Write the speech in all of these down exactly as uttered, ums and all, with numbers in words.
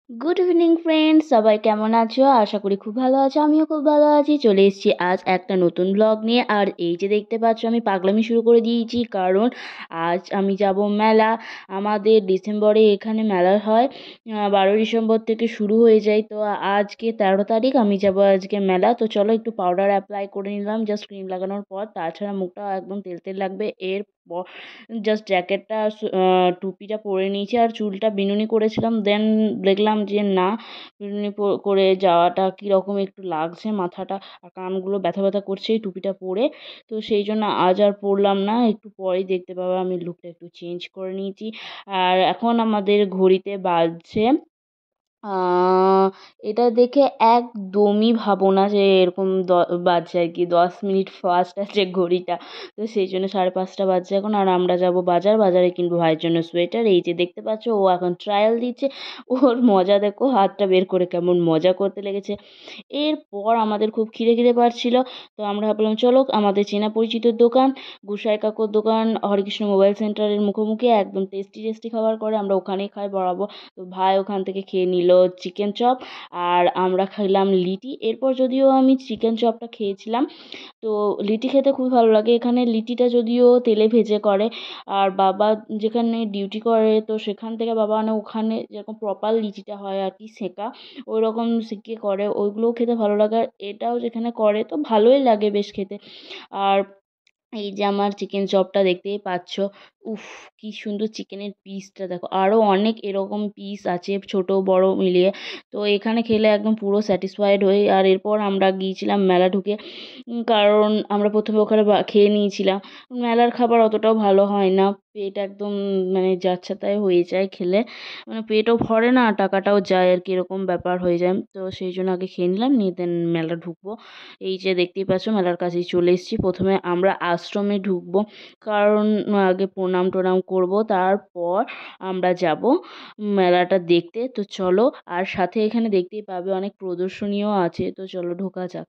Good evening friends, সবাই কেমন আছো? আশা করি খুব ভালো আছো। আমিও খুব ভালো আছি। চলে এসেছি আজ একটা নতুন ব্লগ নিয়ে। আর এই যে দেখতে পাচ্ছ, আমি পাগলামি শুরু করে দিয়েছি, কারণ আজ আমি যাব মেলা। আমাদের ডিসেম্বরে এখানে মেলা হয়, বারোই ডিসেম্বর থেকে শুরু হয়ে যায়। তো আজকে তেরো তারিখ, আমি যাব আজকে মেলা। তো চলো একটু পাউডার অ্যাপ্লাই করে নিলাম জাস্ট ক্রিম লাগানোর পর। তাছাড়া মুখটা একদম তেল তেল লাগবে। এর জাস্ট জ্যাকেটটা টুপিটা পরে নিয়েছি আর চুলটা বিনুনি করেছিলাম। দেন দেখলাম যে না, বিনুনি করে যাওয়াটা কীরকম একটু লাগছে, মাথাটা আর কানগুলো ব্যথা ব্যথা করছে এই টুপিটা পরে। তো সেই জন্য আজ আর পরলাম না। একটু পরেই দেখতে পাবো আমি লুকটা একটু চেঞ্জ করে নিয়েছি। আর এখন আমাদের ঘড়িতে বাজছে, এটা দেখে একদমই ভাবো না যে এরকম দ বাজছে আর কি, দশ মিনিট ফাস্ট আছে ঘড়িটা। তো সেই জন্য সাড়ে পাঁচটা বাজছে এখন। আর আমরা যাব বাজার, বাজারে কিনবো ভাইয়ের জন্য সোয়েটার। এই যে দেখতে পাচ্ছ, ও এখন ট্রায়াল দিচ্ছে। ওর মজা দেখো, হাতটা বের করে কেমন মজা করতে লেগেছে। এরপর আমাদের খুব খিদে খিদে পাচ্ছিল। তো আমরা ভাবলাম চলো আমাদের চেনা পরিচিত দোকান, গুসাই কাকুর দোকান, হরেকৃষ্ণ মোবাইল সেন্টারের মুখোমুখি, একদম টেস্টি টেস্টি খাবার করে, আমরা ওখানেই খাই বরাবর। তো ভাই ওখান থেকে খেয়ে নিল চিকেন চপ, আর আমরা খেলাম লিটি। এরপর যদিও আমি চিকেন চপটা খেয়েছিলাম, তো লিটি খেতে খুবই ভালো লাগে। এখানে লিটিটা যদিও তেলে ভেজে করে, আর বাবা যেখানে ডিউটি করে তো সেখান থেকে বাবা মানে ওখানে যেরকম প্রপার লিটিটা হয় আর কি, সেঁকা ওই রকম সেঁকে করে, ওইগুলোও খেতে ভালো লাগে। আর এটাও যেখানে করে তো ভালোই লাগে বেশ খেতে। আর এই যে আমার চিকেন চপটা দেখতেই পাচ্ছ, উফ কি সুন্দর চিকেনের পিসটা দেখো। আরও অনেক এরকম পিস আছে, ছোট বড় মিলিয়ে। তো এখানে খেলে একদম পুরো স্যাটিসফাইড হই। আর এরপর আমরা গিয়েছিলাম মেলা ঢুকে, কারণ আমরা প্রথমে ওখানে খেয়ে নিয়েছিলাম। মেলার খাবার অতটাও ভালো হয় না, পেট একদম মানে যাচ্ছে তাই হয়ে যায় খেলে, মানে পেটও ভরে না, টাকাটাও যায় আর কি, এরকম ব্যাপার হয়ে যায়। তো সেই জন্য আগে খেয়ে নিলাম, নিয়ে দেন মেলা ঢুকবো। এই যে দেখতেই পাচ্ছ মেলার কাছেই চলে এসেছি। প্রথমে আমরা আশ্রমে ঢুকবো, কারণ আগে প্রণাম টোনাম করবো, তারপর আমরা যাব মেলাটা দেখতে। তো চলো, আর সাথে এখানে দেখতেই পাবে অনেক প্রদর্শনীও আছে। তো চলো ঢোকা যাক।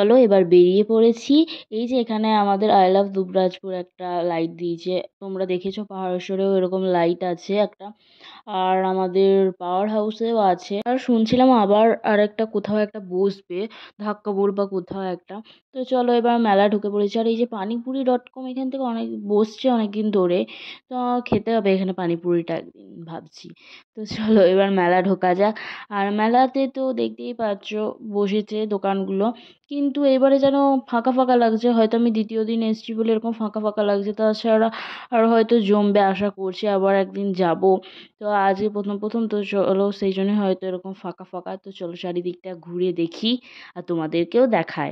চলো এবার বেরিয়ে পড়েছি। এই যে এখানে আমাদের আই লাভ দুবরাজপুর একটা লাইট দিয়েছে, তোমরা দেখেছো পাহাড়েশ্বরেও এরকম লাইট আছে একটা, আর আমাদের পাওয়ার হাউসেও আছে। আর শুনছিলাম আবার আর একটা কোথাও একটা বসবে, ধাক্কাপুর বা কোথাও একটা। তো চলো এবার মেলা ঢুকে পড়েছি। আর এই যে পানিপুরি ডট কম এখান থেকে অনেক বসছে অনেক দিন ধরে, তো খেতে হবে এখানে পানিপুরিটা একদিন ভাবছি। তো চলো এবার মেলা ঢোকা যাক। আর মেলাতে তো দেখতেই পাচ্ছ বসেছে দোকানগুলো, কিন্তু এবারে যেন ফাঁকা ফাঁকা লাগছে, হয়তো আমি দ্বিতীয় দিন এসেছি বলে এরকম ফাঁকা ফাঁকা লাগছে, তাছাড়া আর হয়তো জমবে আশা করছি, আবার একদিন যাব। তো আজকে প্রথম প্রথম তো চলো সেই জন্য হয়তো এরকম ফাঁকা ফাঁকা। তো চলো চারিদিকটা ঘুরে দেখি আর তোমাদেরকেও দেখায়।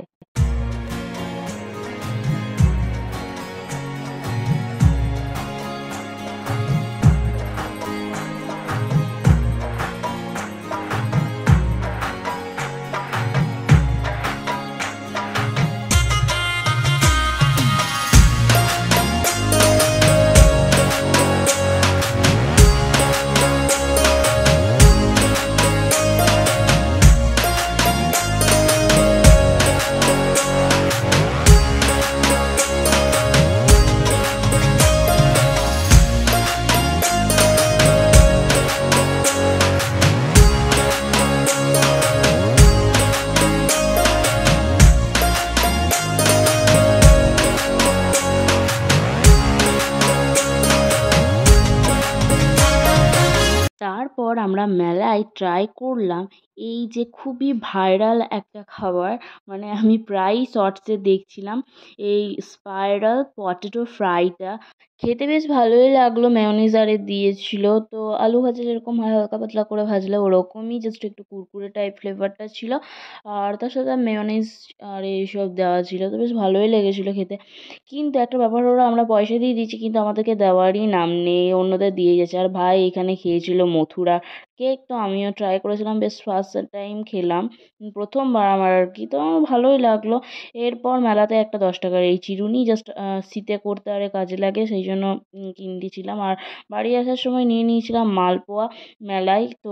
তারপর আমরা মেলায় ট্রাই করলাম এই যে খুবই ভাইরাল একটা খাবার, মানে আমি প্রায়ই শর্টসে দেখছিলাম এই স্পাইরাল পটেটো ফ্রাইটা। খেতে বেশ ভালোই লাগলো, মেয়োনিজ আরে দিয়েছিল, তো আলু ভাজা যেরকম হয় হালকা পাতলা করে ভাজলে ওরকমই, জাস্ট একটু কুরকুরে টাইপ ফ্লেভারটা ছিল, আর তার সাথে মেয়োনিজ আর এইসব দেওয়া ছিল, তো বেশ ভালোই লেগেছিলো খেতে। কিন্তু একটা ব্যাপার হলো আমরা পয়সা দিয়ে দিয়েছি কিন্তু আমাদেরকে দেওয়ারই নাম নেই, অন্যদের দিয়ে যাচ্ছে। আর ভাই এখানে খেয়েছিল মথুরা কেক, তো আমিও ট্রাই করেছিলাম, বেশ ফার্স্ট টাইম খেলাম, প্রথমবার আমার আর কি, তো আমার ভালোই লাগলো। এরপর মেলাতে একটা দশ টাকার এই চিরুনি জাস্ট শীতে করতে আরে কাজে লাগে সেই জন্য কিনতেছিলাম। আর বাড়ি আসার সময় নিয়ে নিয়েছিলাম মালপোয়া মেলায়, তো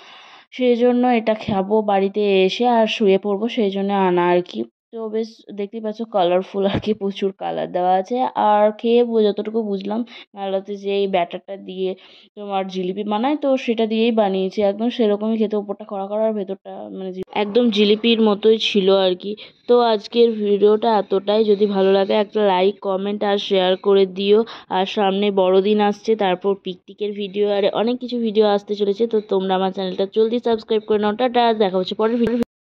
সেই জন্য এটা খাবো বাড়িতে এসে আর শুয়ে পড়বো সেই জন্য আনা আর কি। তো বেশ দেখতেই পাচ্ছ কালারফুল আর কি, প্রচুর কালার দেওয়া আছে। আর খেয়ে যতটুকু বুঝলাম মেলাতে যে এই ব্যাটারটা দিয়ে তোমার জিলিপি বানায়, তো সেটা দিয়েই বানিয়েছে, একদম সেরকমই খেতে, উপরটা কড়া কড়া আর ভেতরটা মানে একদম জিলিপির মতোই ছিল আর কি। তো আজকের ভিডিওটা এতটাই, যদি ভালো লাগে একটা লাইক কমেন্ট আর শেয়ার করে দিও। আর সামনে বড়দিন আসছে, তারপর পিকনিকের ভিডিও আর অনেক কিছু ভিডিও আসতে চলেছে, তো তোমরা আমার চ্যানেলটা জলদি সাবস্ক্রাইব করে নাও। টাটা, দেখা হচ্ছে পরের ভিডিও।